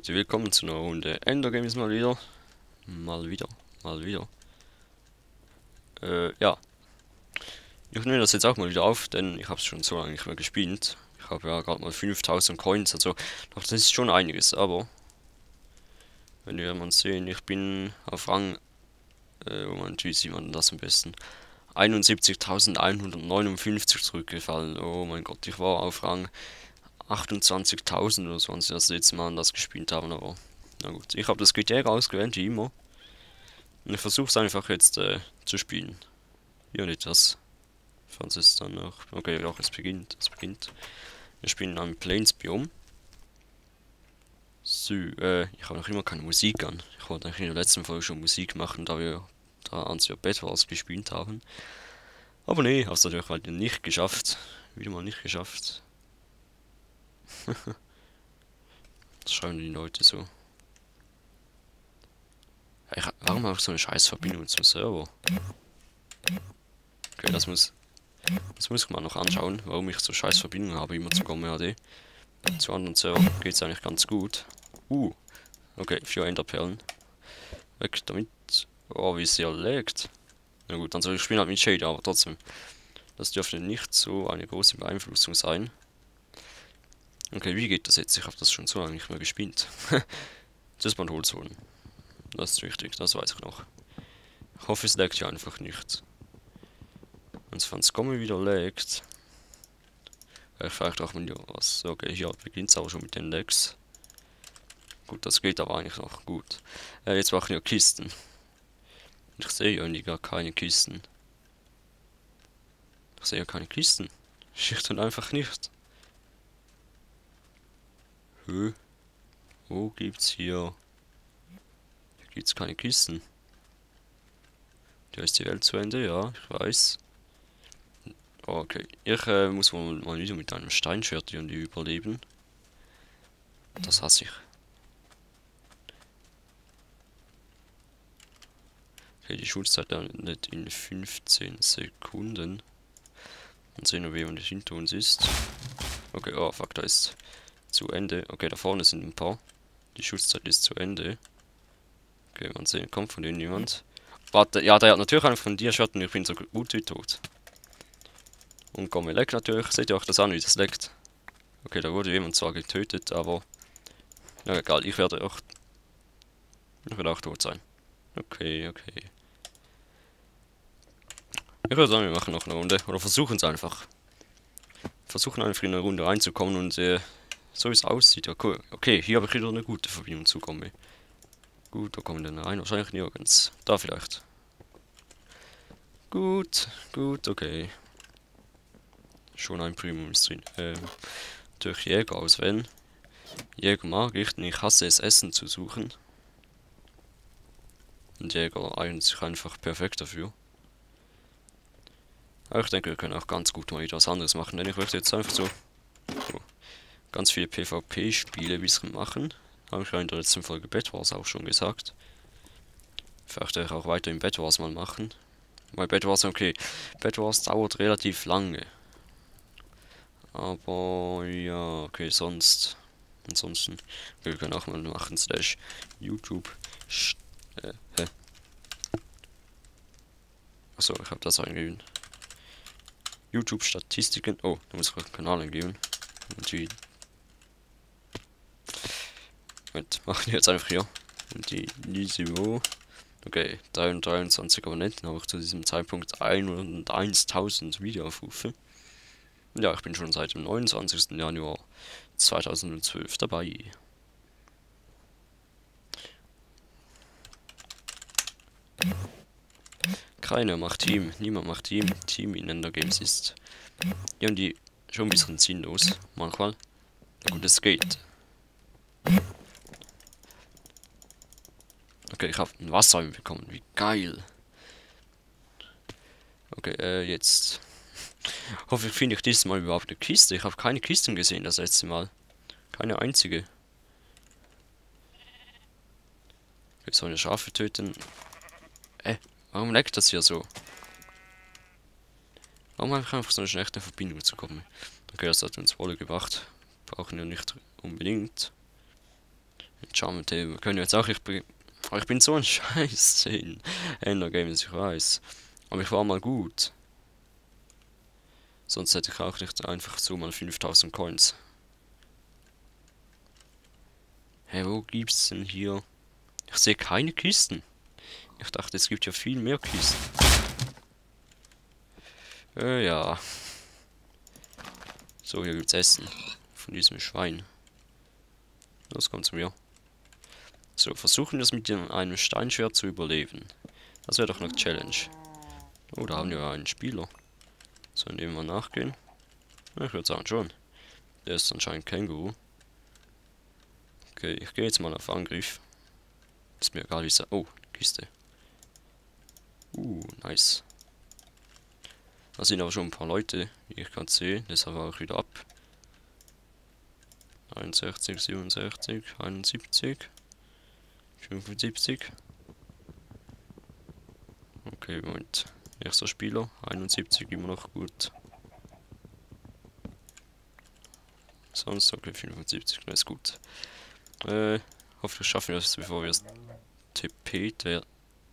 Leute, willkommen zu einer Runde Ender Games mal wieder. Mal wieder. Ja. Ich nehme das jetzt auch mal wieder auf, denn ich habe es schon so lange nicht mehr gespielt. Ich habe ja gerade mal 5000 Coins, also doch, das ist schon einiges, aber wenn wir mal sehen, ich bin auf Rang, Moment, wie sieht man das am besten? 71.159 zurückgefallen. Oh mein Gott, ich war auf Rang 28.000 oder so, als wir das letzte Mal das gespielt haben, aber na gut. Ich habe das GTA ausgewählt, wie immer. Und ich versuche es einfach jetzt zu spielen. Hier nicht das. Falls es dann noch. Okay, doch, es beginnt. Wir spielen in einem Plains-Biom. So, ich habe noch immer keine Musik an. Ich wollte eigentlich in der letzten Folge schon Musik machen, da wir als wir Bed Wars gespielt haben. Aber nee, hab's natürlich halt nicht geschafft. Wieder mal nicht geschafft. Das schreiben die Leute so. Warum habe ich so eine scheiß Verbindung zum Server? Okay, das muss ich mal noch anschauen, warum ich so scheiß Verbindungen habe, immer zu GOMAD. Zu anderen Servern geht es eigentlich ganz gut. Okay, 4 Enderperlen. Weg damit. Oh, wie sehr laggt. Na gut, dann soll ich spielen halt mit Shade, aber trotzdem. Das dürfte nicht so eine große Beeinflussung sein. Okay, wie geht das jetzt? Ich habe das schon so lange nicht mehr gespielt. Das Band holt holen. Das ist wichtig, das weiß ich noch. Ich hoffe, es laggt ja einfach nicht. Wenn es von Scommy wieder laggt. Vielleicht auch mal was. Okay, hier beginnt es aber schon mit den Lags. Gut, das geht aber eigentlich noch gut. Jetzt machen wir Kisten. Ich sehe irgendwie gar keine Kisten. Ich sehe ja keine Kisten. Schlicht und einfach nicht. Wo gibt's hier? Hier gibt's keine Kisten. Da ist die Welt zu Ende, ja, ich weiß. Okay, ich muss mal wieder mit einem Steinschwert irgendwie überleben. Das hasse ich. Okay, die Schulzeit endet in 15 Sekunden. Dann sehen wir, wie jemand hinter uns ist. Okay, oh fuck, da ist zu Ende. Okay, da vorne sind ein paar. Die Schutzzeit ist zu Ende. Okay, man sehen, kommt von denen niemand. Warte, ja, der hat natürlich einen von dir Schatten, ich bin so gut wie tot. Und Gomme leckt natürlich, seht ihr auch das an, wie das leckt. Okay, da wurde jemand zwar getötet, aber... Ja, egal, ich werde auch tot sein. Okay. Ich würde sagen, wir machen noch eine Runde, oder versuchen es einfach. Versuchen einfach in eine Runde reinzukommen und so wie es aussieht, ja cool. Okay, hier habe ich wieder eine gute Verbindung zu Gomme. Gut, wo kommen wir denn rein? Wahrscheinlich nirgends. Da vielleicht. Gut, okay. Schon ein Premium ist drin. Durch Jäger auswählen. Jäger mag ich, denn ich hasse es, Essen zu suchen. Und Jäger eignet sich einfach perfekt dafür. Aber ich denke, wir können auch ganz gut mal etwas anderes machen, denn ich möchte jetzt einfach so ganz viele PvP-Spiele ein bisschen machen. Habe ich ja in der letzten Folge Bed Wars auch schon gesagt. Vielleicht werde ich auch weiter im Bed Wars mal machen. Weil Bed Wars, okay, Bed Wars dauert relativ lange. Aber ja, okay, ansonsten, wir können auch mal machen / YouTube. Achso, ich habe das eingegeben. YouTube Statistiken. Oh, da muss ich auch den Kanal eingeben. Und die. Moment, machen wir jetzt einfach hier. Und die Lisio. Okay, 323 Abonnenten habe ich zu diesem Zeitpunkt 101.000 Videoaufrufe. Ja, ich bin schon seit dem 29. Januar 2012 dabei. Keiner macht Team, niemand macht Team. Team in Ender Games ist irgendwie schon ein bisschen sinnlos, manchmal. Gut, es geht. Okay, ich habe ein Wasser bekommen, wie geil. Okay, jetzt. Hoffentlich finde ich dieses Mal überhaupt eine Kiste. Ich habe keine Kisten gesehen das letzte Mal. Keine einzige. Wir sollen Schafe töten. Warum leckt das hier so? Warum habe ich einfach so eine schlechte Verbindung zu kommen? Okay, das hat uns Wolle gebracht. Brauchen wir nicht unbedingt. Charme wir können jetzt auch, ich bin so ein Scheiß in Endergames, ich weiß. Aber ich war mal gut. Sonst hätte ich auch nicht einfach so mal 5000 Coins. Hä, wo gibt's denn hier? Ich sehe keine Kisten. Ich dachte, es gibt ja viel mehr Kisten. Ja. So, hier gibt's Essen. Von diesem Schwein. Los, komm zu mir. So, versuchen wir es mit einem Steinschwert zu überleben. Das wäre doch eine Challenge. Oh, da haben wir einen Spieler. Sollen dem mal nachgehen? Ja, ich würde sagen schon. Der ist anscheinend Känguru. Okay, ich gehe jetzt mal auf Angriff. Ist mir egal, wie es... Oh, Kiste. Nice. Da sind aber schon ein paar Leute, wie ich gerade sehe. Deshalb war ich wieder ab. 61, 67, 71, 75. Okay, Moment. Erster Spieler, 71, immer noch gut. Sonst, okay, 75, das ist gut. Hoffentlich schaffen wir es, bevor wir es TP't werden.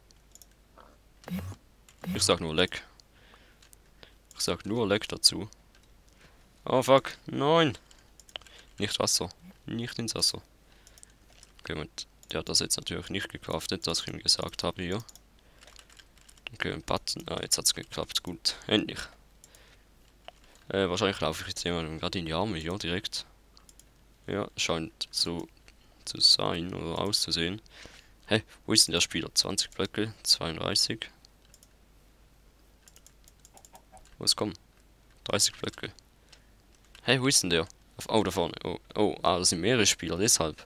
Ich sag nur Leck. Ich sag nur Leck dazu. Oh fuck, nein! Nicht Wasser. Nicht ins Wasser. Okay, Moment. Der hat das jetzt natürlich nicht gecraftet, was ich ihm gesagt habe hier. Okay, ein Button. Ah, jetzt hat's geklappt. Gut. Endlich. Wahrscheinlich laufe ich jetzt jemandem gerade in die Arme hier direkt. Ja, scheint so zu sein oder auszusehen. Hä, wo ist denn der Spieler? 20 Blöcke, 32. Was kommt? 30 Blöcke. Hey, wo ist denn der? Oh, da vorne. Oh, das sind mehrere Spieler, deshalb.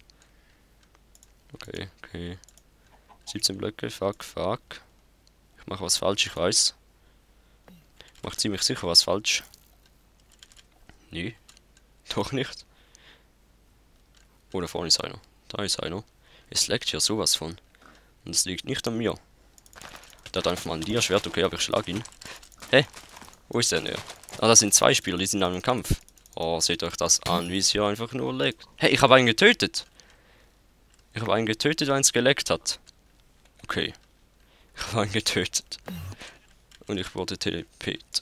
Okay. 17 Blöcke, fuck. Ich mache was falsch, ich weiß. Ich mache ziemlich sicher was falsch. Nee, doch nicht. Oh, da vorne ist einer. Da ist einer. Es leckt hier sowas von. Und es liegt nicht an mir. Der hat einfach mal ein Dia-Schwert, okay, aber ich schlag ihn. Hä? Wo ist der denn? Ah, das sind zwei Spieler, die sind in einem Kampf. Oh, seht euch das an, wie es hier einfach nur leckt. Hey, ich habe einen getötet. Ich habe einen getötet, weil es geleckt hat. Okay. Ich habe einen getötet. Und ich wurde teleportiert.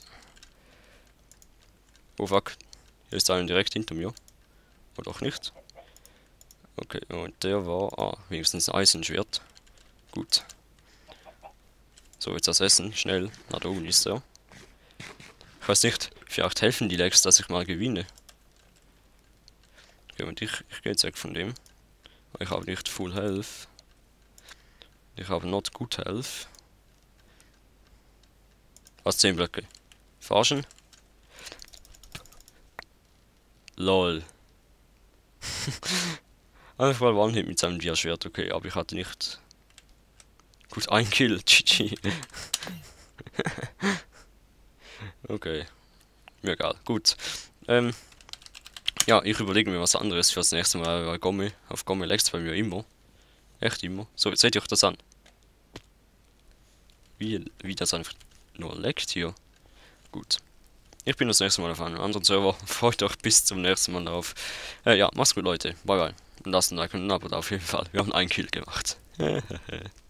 Oh fuck. Hier ist einer direkt hinter mir. Oder auch nicht. Okay, und der war... Ah, wenigstens ein Eisenschwert. Gut. So, jetzt das Essen. Schnell. Na, da oben ist er. Ich weiß nicht, vielleicht helfen die Lags, dass ich mal gewinne. Okay, und ich gehe jetzt weg von dem. Ich habe nicht Full Health. Ich habe not Good Health. Was, 10 Blöcke? Verarschen? LOL. Einfach mal One-Hit mit seinem Dia-Schwert, okay, aber ich hatte nicht... Gut, ein Kill, GG. Okay. Mir egal, gut. Ja, ich überlege mir was anderes für das nächste Mal, weil Gomme, auf Gomme leckt bei mir immer. Echt immer. So, jetzt seht ihr euch das an. Wie das einfach nur leckt hier. Gut. Ich bin das nächste Mal auf einem anderen Server. Freut euch bis zum nächsten Mal drauf. Ja, macht's gut, Leute. Bye bye. Und lasst ein Like und ein Abo da auf jeden Fall. Wir haben einen Kill gemacht.